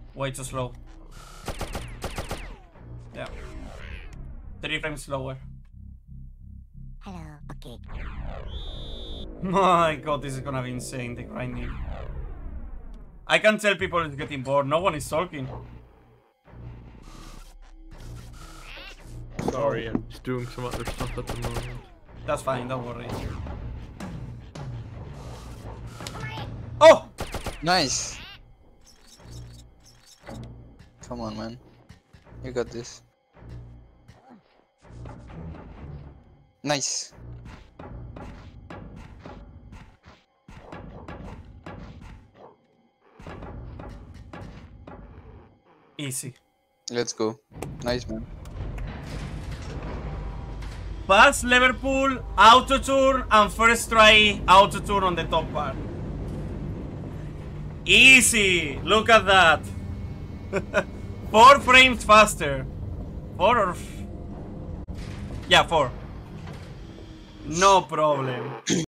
Way too slow. Yeah. 3 frames slower. Hello, okay. My god, this is gonna be insane, the grinding. I can tell people is getting bored. No one is talking. Sorry, I'm just doing some other stuff at the moment. That's fine, don't worry. Oh! Nice. Come on, man. You got this. Nice. Easy. Let's go. Nice, man. Pass, Liverpool, auto turn, and first try auto turn on the top part. Easy! Look at that! 4 frames faster. 4 or... Yeah, 4. No problem.